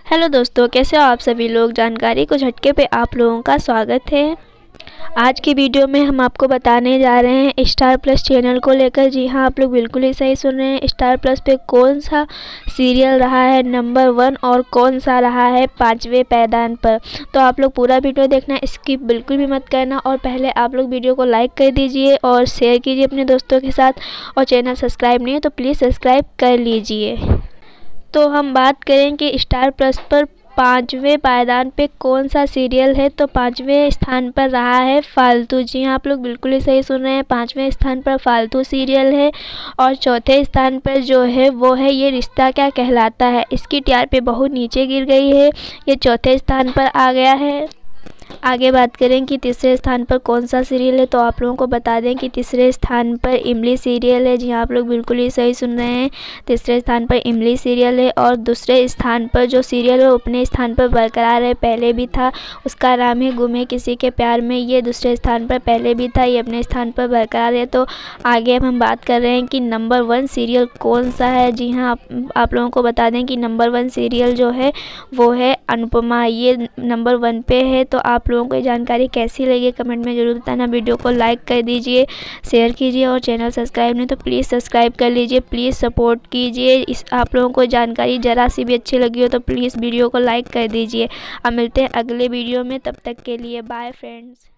Hello दोस्तों, कैसे हो आप सभी लोग। जानकारी को झटके पे आप लोगों का स्वागत है। आज की वीडियो में हम आपको बताने जा रहे हैं स्टार प्लस चैनल को लेकर। जी हाँ, आप लोग बिल्कुल ही सही सुन रहे हैं। स्टार प्लस पे कौन सा सीरियल रहा है नंबर 1 और कौन सा रहा है 5वें पायदान पर। तो आप लोग पूरा वीडियो देखना, स्किप बिल्कुल भी मत करना। और पहले आप लोग वीडियो को लाइक कर दीजिए और शेयर कीजिए अपने दोस्तों के साथ। और चैनल सब्सक्राइब नहीं है तो प्लीज़ सब्सक्राइब कर लीजिए। तो हम बात करें कि स्टार प्लस पर 5वें पायदान पे कौन सा सीरियल है। तो 5वें स्थान पर रहा है फालतू। जी हाँ, आप लोग बिल्कुल ही सही सुन रहे हैं। 5वें स्थान पर फालतू सीरियल है। और चौथे स्थान पर जो है वो है ये रिश्ता क्या कहलाता है। इसकी टीआरपी बहुत नीचे गिर गई है, ये चौथे स्थान पर आ गया है। आगे बात करें कि तीसरे स्थान पर कौन सा सीरियल है। तो आप लोगों को बता दें कि तीसरे स्थान पर इमली सीरियल है। जी हाँ, आप लोग बिल्कुल ही सही सुन रहे हैं। तीसरे स्थान पर इमली सीरियल है। और दूसरे स्थान पर जो सीरियल है अपने स्थान पर बरकरार है, पहले भी था। उसका नाम है गुम है किसी के प्यार में। ये दूसरे स्थान पर पहले भी था, ये अपने स्थान पर बरकरार है। तो आगे हम बात कर रहे हैं कि नंबर 1 सीरियल कौन सा है। जी हाँ, आप लोगों को बता दें कि नंबर 1 सीरियल जो है वो है अनुपमा। ये नंबर 1 पे है। तो आप लोगों को ये जानकारी कैसी लगी कमेंट में ज़रूर बताना। वीडियो को लाइक कर दीजिए, शेयर कीजिए और चैनल सब्सक्राइब नहीं तो प्लीज़ सब्सक्राइब कर लीजिए। प्लीज़ सपोर्ट कीजिए। इस आप लोगों को जानकारी ज़रा सी भी अच्छी लगी हो तो प्लीज़ वीडियो को लाइक कर दीजिए। अब मिलते हैं अगले वीडियो में, तब तक के लिए बाय फ्रेंड्स।